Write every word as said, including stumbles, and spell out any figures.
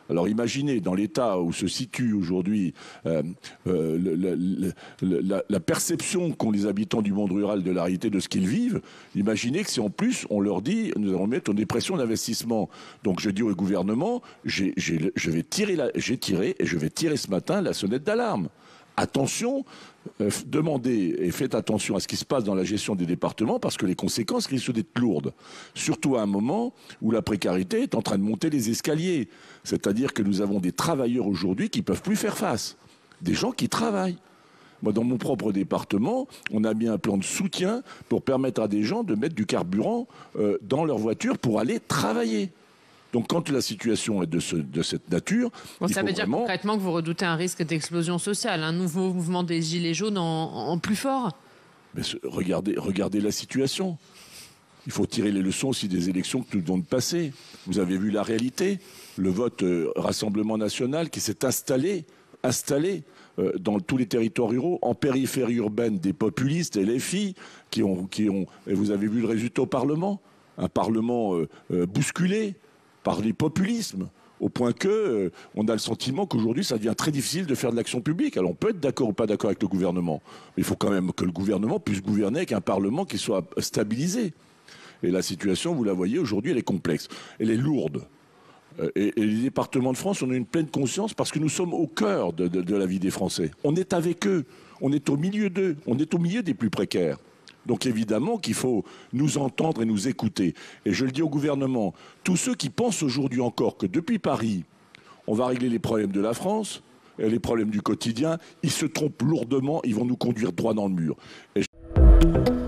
Alors imaginez, dans l'état où se situe aujourd'hui euh, euh, le, le, le, la, la perception qu'ont les habitants du monde rural de la réalité de ce qu'ils vivent, imaginez que si en plus on leur dit nous allons mettre en dépression d'investissement. Donc je dis au gouvernement, j'ai, j'ai, je vais tirer la, j'ai tiré et je vais tirer ce matin la sonnette d'alarme. Attention, euh, demandez et faites attention à ce qui se passe dans la gestion des départements parce que les conséquences risquent d'être lourdes. Surtout à un moment où la précarité est en train de monter les escaliers. C'est-à-dire que nous avons des travailleurs aujourd'hui qui ne peuvent plus faire face. Des gens qui travaillent. Moi, dans mon propre département, on a mis un plan de soutien pour permettre à des gens de mettre du carburant euh, dans leur voiture pour aller travailler. Donc quand la situation est de, ce, de cette nature... Bon, il ça faut veut dire vraiment... concrètement que vous redoutez un risque d'explosion sociale, un nouveau mouvement des Gilets jaunes en, en plus fort? Mais ce, regardez, regardez la situation. Il faut tirer les leçons aussi des élections que nous venons de passer. Vous avez vu la réalité. Le vote euh, Rassemblement national qui s'est installé, installé euh, dans tous les territoires ruraux, en périphérie urbaine, des populistes, L F I, qui ont, qui ont... Et vous avez vu le résultat au Parlement. Un Parlement euh, euh, bousculé par les populismes, au point que euh, on a le sentiment qu'aujourd'hui ça devient très difficile de faire de l'action publique. Alors on peut être d'accord ou pas d'accord avec le gouvernement, mais il faut quand même que le gouvernement puisse gouverner avec un Parlement qui soit stabilisé. Et la situation, vous la voyez, aujourd'hui elle est complexe, elle est lourde. Et, et les départements de France, on a une pleine conscience parce que nous sommes au cœur de, de, de la vie des Français. On est avec eux, on est au milieu d'eux, on est au milieu des plus précaires. Donc évidemment qu'il faut nous entendre et nous écouter. Et je le dis au gouvernement, tous ceux qui pensent aujourd'hui encore que depuis Paris, on va régler les problèmes de la France, et les problèmes du quotidien, ils se trompent lourdement, ils vont nous conduire droit dans le mur. Et je...